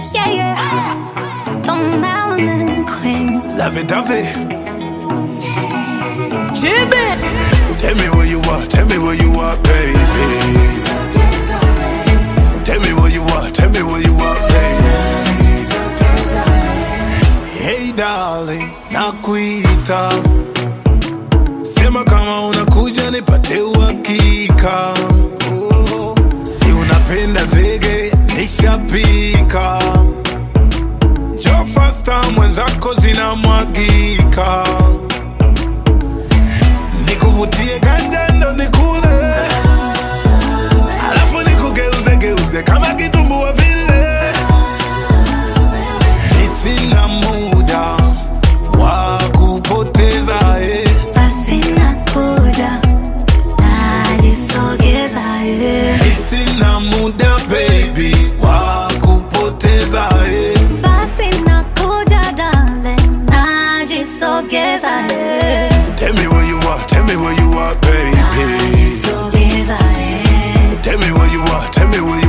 yeah, yeah. The melanin queen. Lovey-dovey. Chibi. Tell me where you are, baby. Tell me where you are, baby. Hey darling, nakuita. Sema kama unakuja nipate uhakika. Si unapenda zege, nishapika. Njoo faster mwenzako zinamwagika. Nikuvutie ganja ndo nikule. Alafu nikugeuze kama kitumbua vile. Sina muda wa kupoteza. Basi nakuja, najisogeza. Sina muda baby wa kupoteza. Basi nakuja darling, najisogeza. Tell me where you are, baby. Najisogeza. Tell me where you are,